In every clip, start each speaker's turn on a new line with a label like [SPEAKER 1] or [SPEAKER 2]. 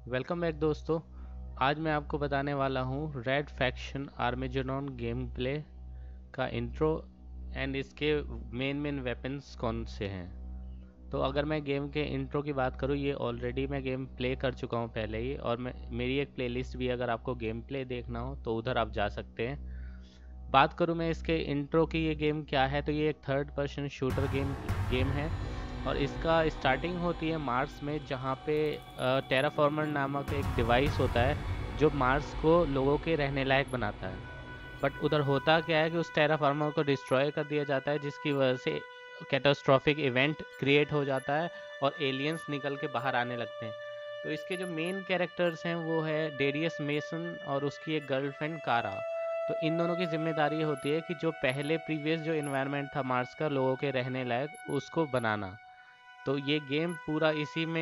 [SPEAKER 1] Welcome back दोस्तों। आज मैं आपको बताने वाला हूँ Red Faction Armageddon game play का इंट्रो एंड इसके मेन वेपन्स कौन से हैं। तो अगर मैं गेम के इंट्रो की बात करूँ, ये ऑलरेडी मैं गेम प्ले कर चुका हूँ पहले ही, और मेरी एक प्लेलिस्ट भी है, अगर आपको गेम प्ले देखना हो तो उधर आप जा सकते हैं। बात करूँ मैं इसके इंट्रो की, ये गेम क्या है, तो ये एक थर्ड पर्सन शूटर गेम है और इसका स्टार्टिंग होती है मार्स में, जहाँ पे टेराफॉर्मर नामक एक डिवाइस होता है जो मार्स को लोगों के रहने लायक बनाता है। बट उधर होता क्या है कि उस टेराफॉर्मर को डिस्ट्रॉय कर दिया जाता है, जिसकी वजह से कैटास्ट्रॉफिक इवेंट क्रिएट हो जाता है और एलियंस निकल के बाहर आने लगते हैं। तो इसके जो मेन कैरेक्टर्स हैं वो है डेरियस मेसन और उसकी एक गर्लफ्रेंड कारा। तो इन दोनों की जिम्मेदारी होती है कि जो पहले प्रीवियस जो इन्वायरमेंट था मार्स का लोगों के रहने लायक, उसको बनाना। तो ये गेम पूरा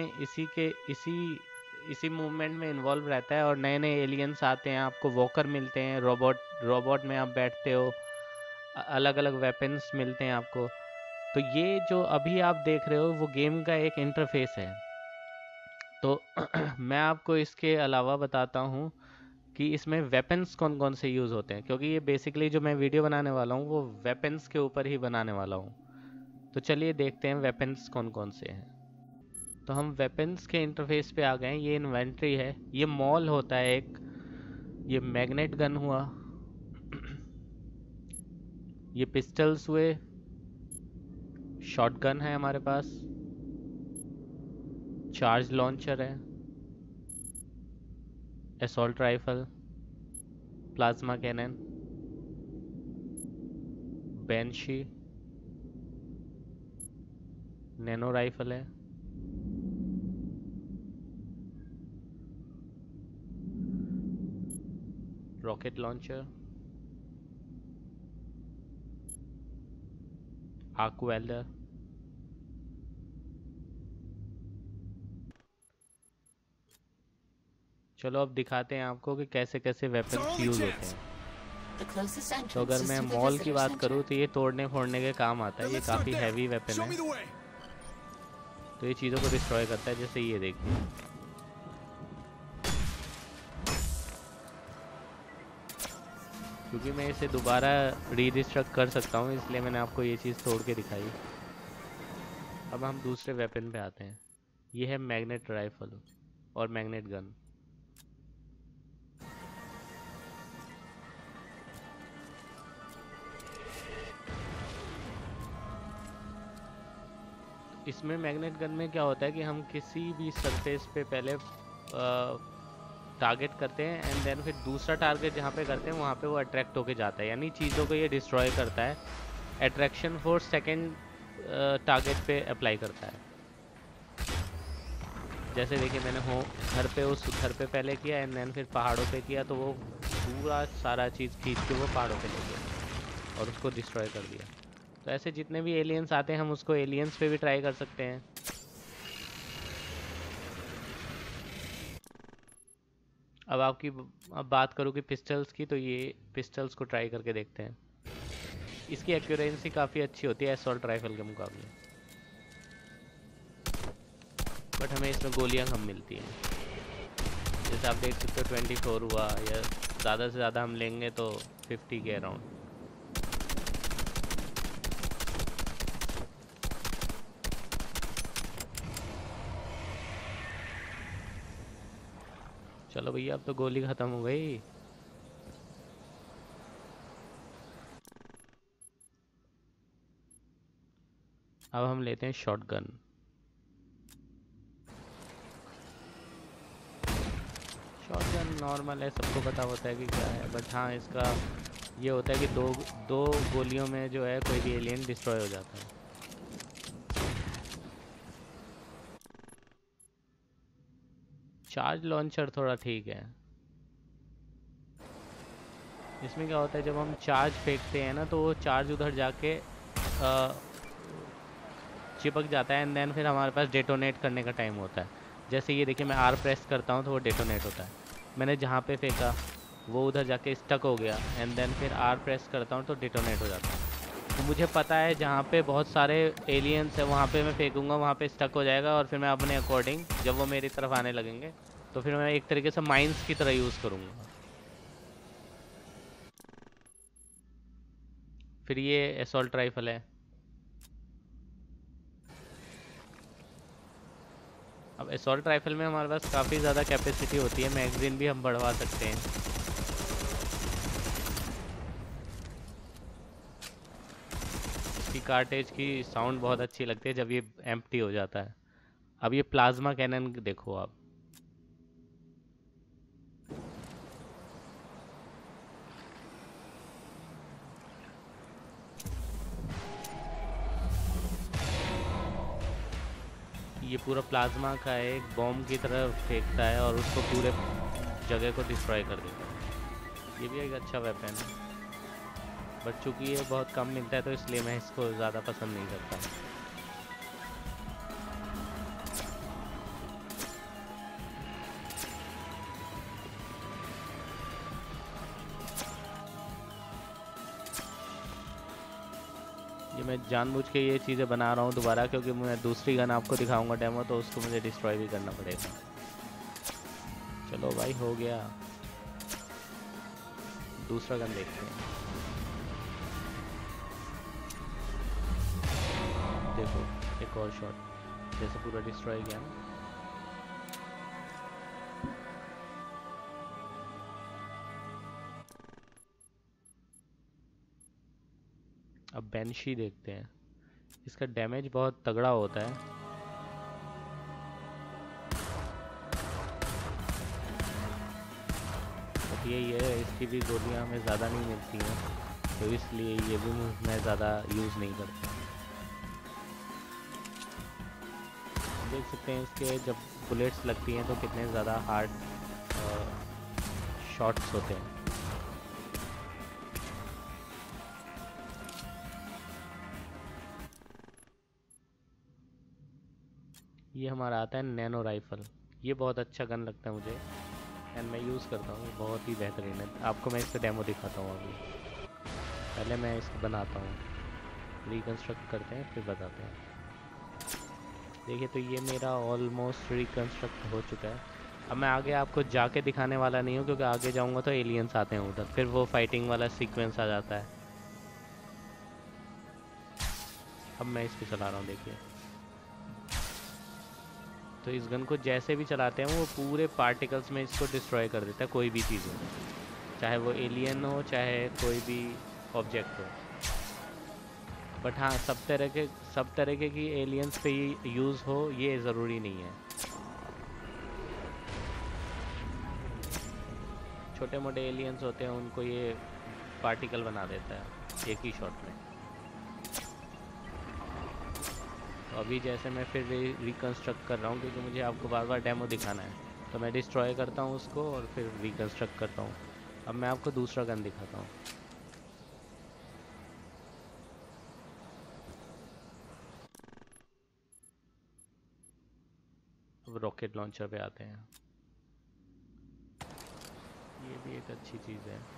[SPEAKER 1] इसी मूवमेंट में इन्वॉल्व रहता है और नए नए एलियंस आते हैं, आपको वॉकर मिलते हैं, रोबोट में आप बैठते हो, अलग अलग वेपन्स मिलते हैं आपको। तो ये जो अभी आप देख रहे हो वो गेम का एक इंटरफेस है। तो मैं आपको इसके अलावा बताता हूँ कि इसमें वेपन्स कौन कौन से यूज़ होते हैं, क्योंकि ये बेसिकली जो मैं वीडियो बनाने वाला हूँ वो वेपन्स के ऊपर ही बनाने वाला हूँ। तो चलिए देखते हैं वेपन्स कौन कौन से हैं। तो हम वेपन्स के इंटरफेस पे आ गए हैं। ये इन्वेंट्री है, ये मॉल होता है एक, ये मैग्नेट गन हुआ, ये पिस्टल्स हुए, शॉटगन है हमारे पास, चार्ज लॉन्चर है, assault rifle, plasma cannon, banshee, nano rifle है, रॉकेट लॉन्चर, आर्क वेल्डर, चलो अब दिखाते हैं आपको कि कैसे कैसे वेपन्स यूज होते हैं। तो अगर मैं मॉल की बात करूँ तो ये तोड़ने फोड़ने के काम आता है, ये काफ़ी हैवी वेपन है, तो ये चीज़ों को डिस्ट्रॉय करता है। जैसे ये देखिए, क्योंकि मैं इसे दोबारा रीडिस्ट्रक्ट कर सकता हूँ इसलिए मैंने आपको ये चीज़ तोड़ के दिखाई। अब हम दूसरे वेपन पे आते हैं। ये है मैग्नेट राइफल और मैग्नेट गन। इसमें मैग्नेट गन में क्या होता है कि हम किसी भी सरफेस पे पहले टारगेट करते हैं एंड देन फिर दूसरा टारगेट जहाँ पे करते हैं वहाँ पे वो अट्रैक्ट होके जाता है, यानी चीज़ों को ये डिस्ट्रॉय करता है। अट्रैक्शन फोर्स सेकेंड टारगेट पे अप्लाई करता है। जैसे देखिए मैंने उस घर पे पहले किया एंड देन फिर पहाड़ों पे किया, तो वो पूरा सारा चीज़ खींच के वो पहाड़ों पे ले गया और उसको डिस्ट्रॉय कर दिया। तो ऐसे जितने भी एलियंस आते हैं हम उसको एलियंस पे भी ट्राई कर सकते हैं। अब बात करूँ कि पिस्टल्स की, तो ये पिस्टल्स को ट्राई करके देखते हैं। इसकी एक्यूरेंसी काफ़ी अच्छी होती है असॉल्ट राइफल के मुकाबले, बट हमें इसमें गोलियां कम मिलती हैं। जैसे आप देख सकते हो 24 हुआ, या ज़्यादा से ज़्यादा हम लेंगे तो 50 के अराउंड। चलो भैया, अब तो गोली ख़त्म हो गई। अब हम लेते हैं शॉटगन। शॉटगन नॉर्मल है, सबको पता होता है कि क्या है, बट हाँ इसका ये होता है कि दो गोलियों में जो है कोई भी एलियन डिस्ट्रॉय हो जाता है। चार्ज लॉन्चर थोड़ा ठीक है। इसमें क्या होता है, जब हम चार्ज फेंकते हैं ना तो वो चार्ज उधर जाके चिपक जाता है एंड देन फिर हमारे पास डेटोनेट करने का टाइम होता है। जैसे ये देखिए मैं आर प्रेस करता हूँ तो वो डेटोनेट होता है। मैंने जहाँ पे फेंका वो उधर जाके स्टक हो गया एंड देन फिर आर प्रेस करता हूँ तो डेटोनेट हो जाता है। तो मुझे पता है जहाँ पे बहुत सारे एलियंस है वहाँ पे मैं फेंकूँगा, वहाँ पे स्टक हो जाएगा और फिर मैं अपने अकॉर्डिंग जब वो मेरी तरफ आने लगेंगे तो फिर मैं एक तरीके से माइंस की तरह यूज़ करूँगा। फिर ये असॉल्ट राइफल है। अब असॉल्ट राइफल में हमारे पास काफ़ी ज़्यादा कैपेसिटी होती है, मैगजीन भी हम बढ़वा सकते हैं। इसकी कार्टेज की साउंड बहुत अच्छी लगती है जब ये एम्प्टी हो जाता है। अब ये प्लाज्मा कैनन देखो आप। ये पूरा प्लाज्मा का एक बॉम्ब की तरह फेंकता है और उसको पूरे जगह को डिस्ट्रॉय कर देता है। ये भी एक अच्छा वेपन है, बट चूंकि ये बहुत कम मिलता है तो इसलिए मैं इसको ज़्यादा पसंद नहीं करता। ये मैं जानबूझ के ये चीज़ें बना रहा हूँ दोबारा, क्योंकि मैं दूसरी गन आपको दिखाऊंगा डेमो, तो उसको मुझे डिस्ट्रॉय भी करना पड़ेगा। चलो भाई, हो गया। दूसरा गन देखते हैं। देखो, एक और शॉट, जैसे पूरा डिस्ट्रॉय किया ना। अब बेंशी देखते हैं। इसका डैमेज बहुत तगड़ा होता है। बट यही है, इसकी भी गोलियां हमें ज़्यादा नहीं मिलती हैं, तो इसलिए ये भी मैं ज़्यादा यूज़ नहीं करता। देख सकते हैं इसके जब बुलेट्स लगती हैं तो कितने ज़्यादा हार्ड शॉट्स होते हैं। ये हमारा आता है नैनो राइफल। ये बहुत अच्छा गन लगता है मुझे, एंड मैं यूज़ करता हूँ, बहुत ही बेहतरीन है। आपको मैं इसका डेमो दिखाता हूँ अभी। पहले मैं इसको बनाता हूँ, रिकन्स्ट्रक्ट करते हैं फिर बताते हैं। देखिए, तो ये मेरा ऑलमोस्ट रिकन्स्ट्रक्ट हो चुका है। अब मैं आगे आपको जाके दिखाने वाला नहीं हूँ, क्योंकि आगे जाऊँगा तो एलियंस आते हैं उधर, फिर वो फाइटिंग वाला सीक्वेंस आ जाता है। अब मैं इसको चला रहा हूँ, देखिए। तो इस गन को जैसे भी चलाते हैं वो पूरे पार्टिकल्स में इसको डिस्ट्रॉय कर देता है, कोई भी चीज़ हो, चाहे वो एलियन हो चाहे कोई भी ऑब्जेक्ट हो। बट हाँ, सब तरीके की एलियंस पे ये यूज़ हो ये ज़रूरी नहीं है। छोटे मोटे एलियंस होते हैं, उनको ये पार्टिकल बना देता है एक ही शॉट में। तो अभी जैसे मैं फिर रिकन्स्ट्रक्ट कर रहा हूँ, क्योंकि मुझे आपको बार बार डेमो दिखाना है, तो मैं डिस्ट्रॉय करता हूँ उसको और फिर रिकन्स्ट्रक्ट करता हूँ। अब मैं आपको दूसरा गन दिखाता हूँ। अब रॉकेट लॉन्चर पे आते हैं। ये भी एक अच्छी चीज़ है।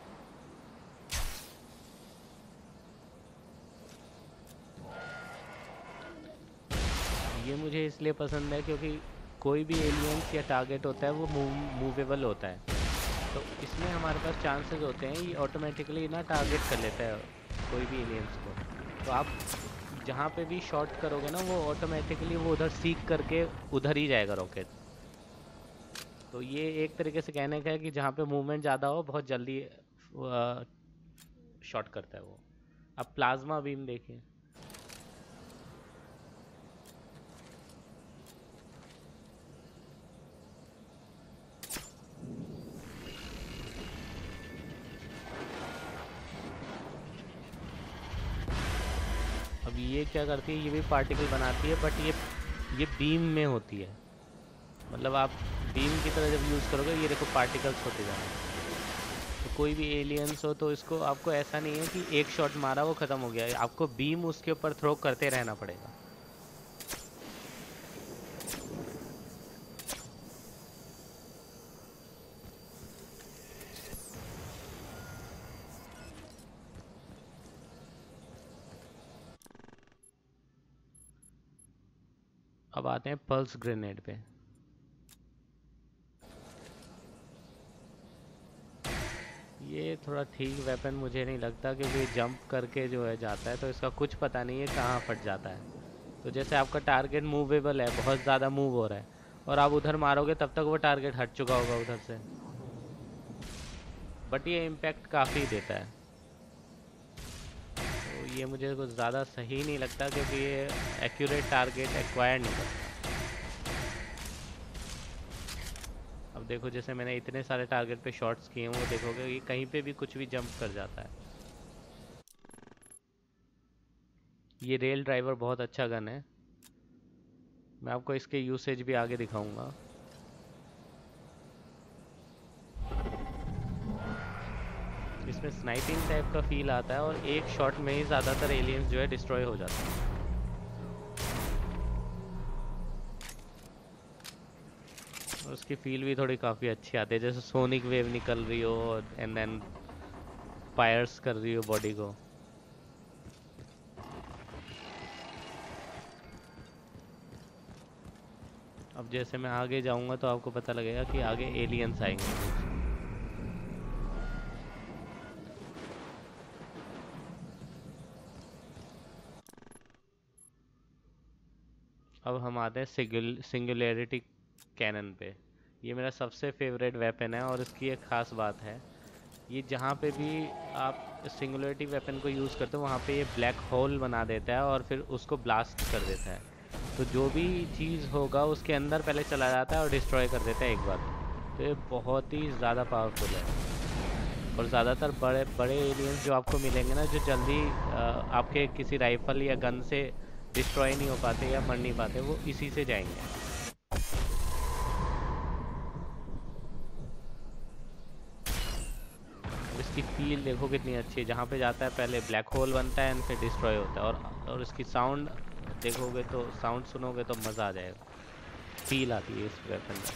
[SPEAKER 1] ये मुझे इसलिए पसंद है क्योंकि कोई भी एलियंस या टारगेट होता है वो मूवेबल होता है, तो इसमें हमारे पास चांसेस होते हैं ये ऑटोमेटिकली ना टारगेट कर लेता है कोई भी एलियंस को। तो आप जहाँ पे भी शॉट करोगे ना वो ऑटोमेटिकली वो उधर सीख करके उधर ही जाएगा रॉकेट। तो ये एक तरीके से कहने का है कि जहाँ पे मूवमेंट ज़्यादा हो बहुत जल्दी शॉट करता है वो। अब प्लाज्मा बीम देखिए। अब ये क्या करती है, ये भी पार्टिकल बनाती है, बट ये बीम में होती है। मतलब आप बीम की तरह जब यूज़ करोगे, ये देखो पार्टिकल्स होते जाएंगे। तो कोई भी एलियंस हो तो इसको आपको ऐसा नहीं है कि एक शॉट मारा वो ख़त्म हो गया, आपको बीम उसके ऊपर थ्रो करते रहना पड़ेगा। अब आते हैं पल्स ग्रेनेड पे। ये थोड़ा ठीक वेपन मुझे नहीं लगता, क्योंकि जंप करके जो है जाता है तो इसका कुछ पता नहीं है कहाँ फट जाता है। तो जैसे आपका टारगेट मूवेबल है, बहुत ज़्यादा मूव हो रहा है, और आप उधर मारोगे तब तक वो टारगेट हट चुका होगा उधर से, बट ये इम्पैक्ट काफ़ी देता है। तो ये मुझे कुछ ज़्यादा सही नहीं लगता, क्योंकि ये एक्यूरेट टारगेट एक्वायर नहीं करता। अब देखो, जैसे मैंने इतने सारे टारगेट पे शॉट्स किए हैं, वो देखोगे ये कहीं पे भी कुछ भी जंप कर जाता है। ये रेल ड्राइवर बहुत अच्छा गन है, मैं आपको इसके यूसेज भी आगे दिखाऊंगा। इसमें स्नाइपिंग टाइप का फील आता है, और एक शॉट में ही ज़्यादातर एलियंस जो है डिस्ट्रॉय हो जाते हैं। और उसकी फील भी थोड़ी काफ़ी अच्छी आती है, जैसे सोनिक वेव निकल रही हो एंड देन फायर्स कर रही हो बॉडी को। अब जैसे मैं आगे जाऊंगा तो आपको पता लगेगा कि आगे एलियंस आएंगे। अब हम आते हैं सिंगुलैरिटी कैनन पे। ये मेरा सबसे फेवरेट वेपन है, और इसकी एक ख़ास बात है, ये जहाँ पे भी आप सिंगुलैरिटी वेपन को यूज़ करते हो वहाँ पे ये ब्लैक होल बना देता है और फिर उसको ब्लास्ट कर देता है। तो जो भी चीज़ होगा उसके अंदर पहले चला जाता है और डिस्ट्रॉय कर देता है एक बार। तो ये बहुत ही ज़्यादा पावरफुल है, और ज़्यादातर बड़े बड़े एलियंस जो आपको मिलेंगे ना, जो जल्दी आपके किसी राइफल या गन से डिस्ट्रॉय नहीं हो पाते या मर नहीं पाते, वो इसी से जाएंगे। इसकी फील देखो कितनी अच्छी है, जहाँ पे जाता है पहले ब्लैक होल बनता है एंड फिर डिस्ट्रॉय होता है। और इसकी साउंड देखोगे तो, साउंड सुनोगे तो मज़ा आ जाएगा, फील आती है इस वेपन में।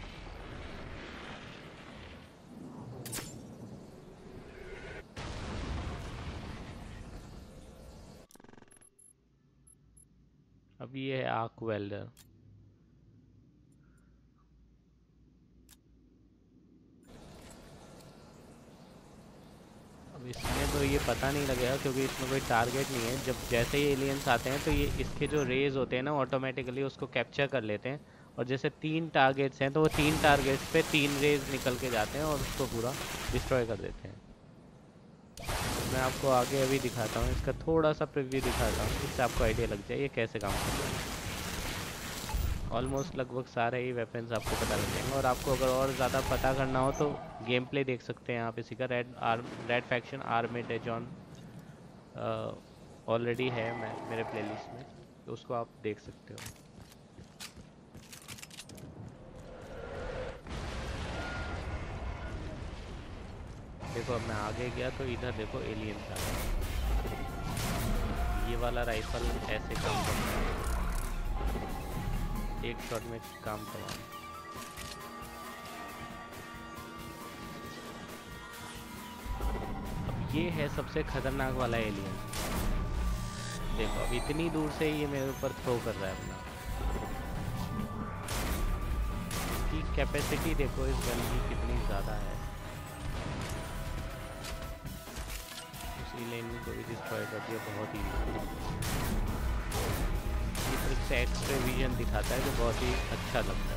[SPEAKER 1] अब ये है आर्क वेल्डर। अब इसमें तो ये पता नहीं लगेगा, क्योंकि इसमें कोई टारगेट नहीं है। जब जैसे ही एलियंस आते हैं तो ये इसके जो रेज होते हैं ना, ऑटोमेटिकली उसको कैप्चर कर लेते हैं, और जैसे 3 टारगेट्स हैं तो वो 3 टारगेट्स पे 3 रेज निकल के जाते हैं और उसको पूरा डिस्ट्रॉय कर देते हैं। मैं आपको आगे अभी दिखाता हूँ, इसका थोड़ा सा प्रीव्यू दिखाता हूँ, इससे आपको आइडिया लग जाए ये कैसे काम करता है। ऑलमोस्ट लगभग सारे ही वेपन्स आपको पता लग जाएंगे, और आपको अगर और ज़्यादा पता करना हो तो गेम प्ले देख सकते हैं आप इसी का। रेड फैक्शन आर्मेडेजॉन ऑलरेडी है मेरे प्लेलिस्ट में, तो उसको आप देख सकते हो। देखो, अब मैं आगे गया तो इधर देखो एलियंस आ गए। ये वाला राइफल ऐसे काम करता है, एक शॉट में काम करवाना। अब ये है सबसे खतरनाक वाला एलियन। देखो, अब इतनी दूर से ये मेरे ऊपर थ्रो कर रहा है अपना। इसकी कैपेसिटी देखो इस गन की कितनी ज़्यादा है, उसी लेन को भी डिस्ट्रॉय कर दिया बहुत ही। इस तरह से एक्सरे विजन दिखाता है जो बहुत ही अच्छा लगता है।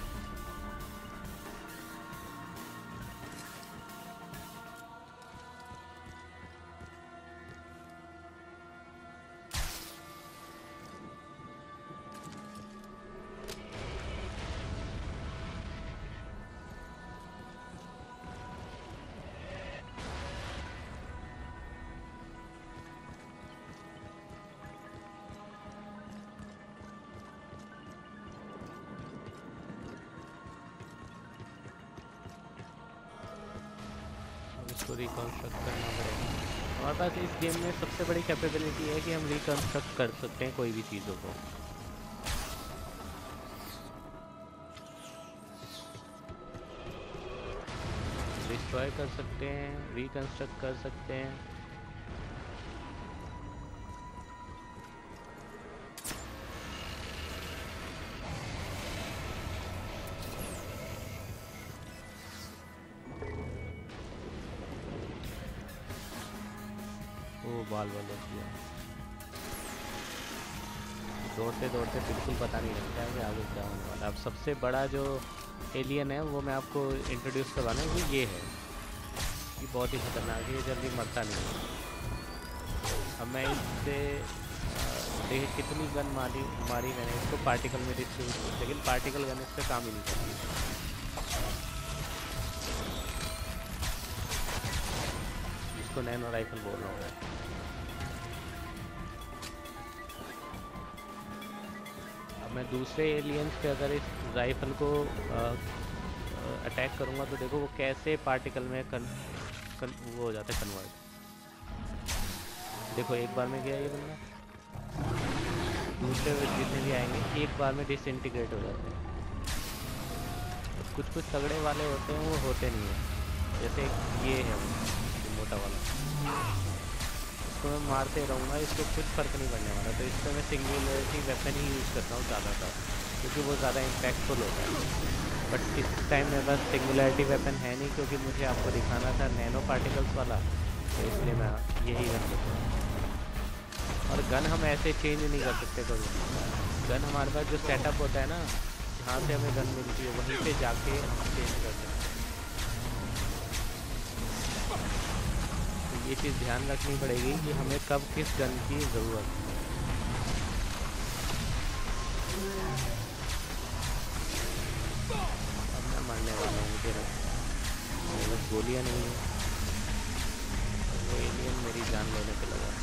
[SPEAKER 1] इसको रिकंस्ट्रक्ट करना पड़ेगा। हमारे पास इस गेम में सबसे बड़ी कैपेबिलिटी है कि हम रिकंस्ट्रक्ट कर सकते हैं कोई भी चीज़ों को। डिस्ट्रॉय कर सकते हैं, रिकंस्ट्रक्ट कर सकते हैं। बाल बाल बच गया। दौड़ते दौड़ते बिल्कुल पता नहीं लगता है कि आगे क्या होने वाला है। अब सबसे बड़ा जो एलियन है वो मैं आपको इंट्रोड्यूस करवाना है, वो ये है। ये बहुत ही खतरनाक है, ये जल्दी मरता नहीं है। अब मैं इससे देख कितनी गन मारी मैंने इसको पार्टिकल में डिस्ट्रीब्यूट, लेकिन पार्टिकल गन इस पर काम ही नहीं करती। इसको नैनो राइफल बोल रहा हूँ मैं। अब मैं दूसरे एलियंस पे अगर इस राइफल को अटैक करूँगा तो देखो वो कैसे पार्टिकल में वो हो जाता है कन्वर्ट। देखो एक बार में गया ये बंदा, दूसरे जितने भी आएंगे एक बार में डिसइंटीग्रेट हो जाते हैं। तो कुछ तगड़े वाले होते हैं वो होते नहीं है, जैसे ये है मोटा वाला, इसको मैं मारते रहूँगा, इसको कुछ फ़र्क नहीं पड़ने वाला। तो इस पर मैं सिंगुलरिटी वेपन ही यूज़ करता हूँ ज़्यादातर, क्योंकि वो ज़्यादा इम्पैक्टफुल होता है। बट इस टाइम मेरे पास सिंगुलरिटी वेपन है नहीं, क्योंकि मुझे आपको दिखाना था नैनो पार्टिकल्स वाला, तो इसलिए मैं यही गन लेता हूँ। और गन हम ऐसे चेंज नहीं कर सकते कभी। गन हमारे पास जो सेटअप होता है ना, जहाँ से हमें गन मिलती है वहीं पे जाके हम चेंज कर सकते हैं। तो ये चीज़ ध्यान रखनी पड़ेगी कि हमें कब किस गन की ज़रूरत है। अब मैं मरने वाला हूँ, मुझे मेरे पास गोलियाँ नहीं है, वो एलियन मेरी जान लेने पे लगा।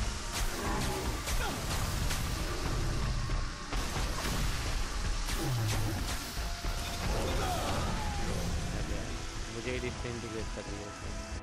[SPEAKER 1] मुझे डिसइंटीग्रेट कर दिया।